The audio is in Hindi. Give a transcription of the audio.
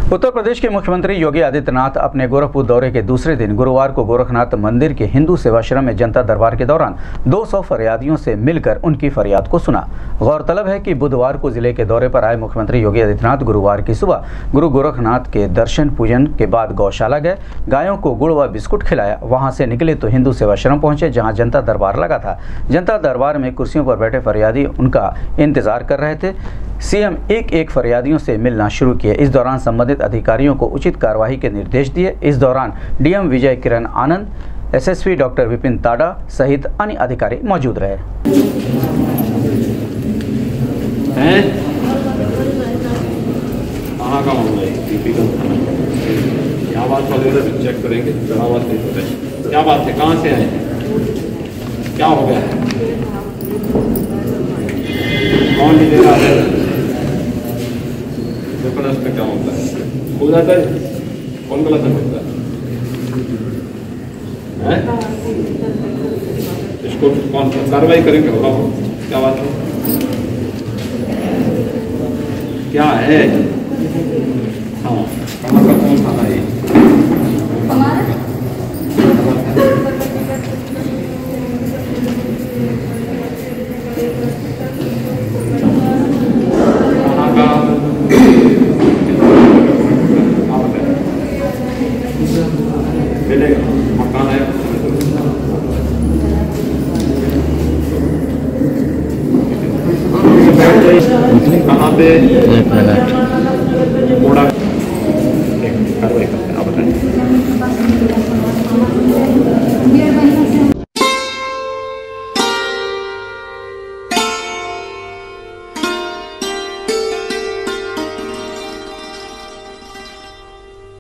उत्तर प्रदेश के मुख्यमंत्री योगी आदित्यनाथ अपने गोरखपुर दौरे के दूसरे दिन गुरुवार को गोरखनाथ मंदिर के हिंदू सेवाश्रम में जनता दरबार के दौरान 200 फरियादियों से मिलकर उनकी फरियाद को सुना। गौरतलब है कि बुधवार को जिले के दौरे पर आए मुख्यमंत्री योगी आदित्यनाथ गुरुवार की सुबह गुरु गोरखनाथ के दर्शन पूजन के बाद गौशाला गए, गायों को गुड़ व बिस्कुट खिलाया। वहां से निकले तो हिंदू सेवाश्रम पहुंचे, जहां जनता दरबार लगा था। जनता दरबार में कुर्सियों पर बैठे फरियादी उनका इंतजार कर रहे थे। सीएम एक एक फरियादियों से मिलना शुरू किए। इस दौरान संबंधित अधिकारियों को उचित कार्यवाही के निर्देश दिए। इस दौरान DM Vijay Kiran Anand, SSP doctor Vipin Tada सहित अन्य अधिकारी मौजूद रहे। चेक करेंगे क्या बात है, कहाँ से आए, क्या हो गया, कौन नहीं दे रहा है, में क्या होता है, हो जाता है, कौन गलत होता है, इसको कौन कार्रवाई करेंगे, होगा क्या बात है, क्या है, हाँ कमर का कौन खाना है, मकान है कहाँ पे,